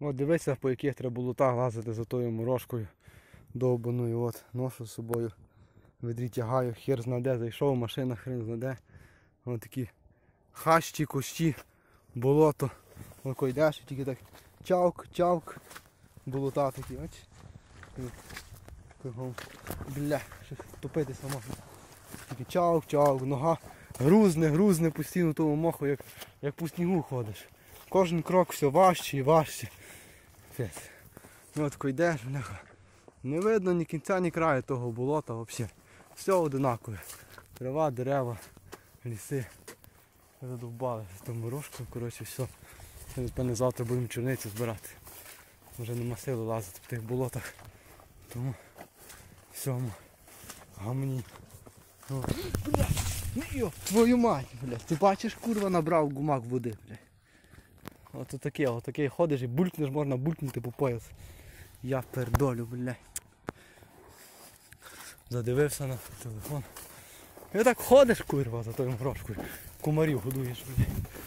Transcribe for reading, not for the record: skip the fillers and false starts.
От дивися, по яких треба болотах лазити за тою морожкою довбаною. От, ношу з собою. Ведрі тягаю, хер знаде, зайшов, машина хрен знаде. Ось такі хащі, кущі, болото. Око йдеш і тільки так чавк, болота такі, бачиш? Бля, щось топитися можна. Тільки чавк, нога грузне постійно в тому моху, як по снігу ходиш. Кожен крок все важче і важче. Ну от йдеш, не видно ні кінця, ні краю того болота взагалі. Все одинакове. Трава, дерева, ліси. Задовбали з ту морожку, коротше, все. Напевне, завтра будемо чорницю збирати. Вже нема сили лазити в тих болотах. Тому всьому гамні. Бля, йо, твою мать, блядь. Ти бачиш, курва, набрав гумак води, блядь. Отакий ходиш і булькнеш, можна булькнути по пояс. Я пердолю, блядь. Задивився на телефон. І так ходиш, курва, за тою морожкою. Кумарів годуєш, блядь.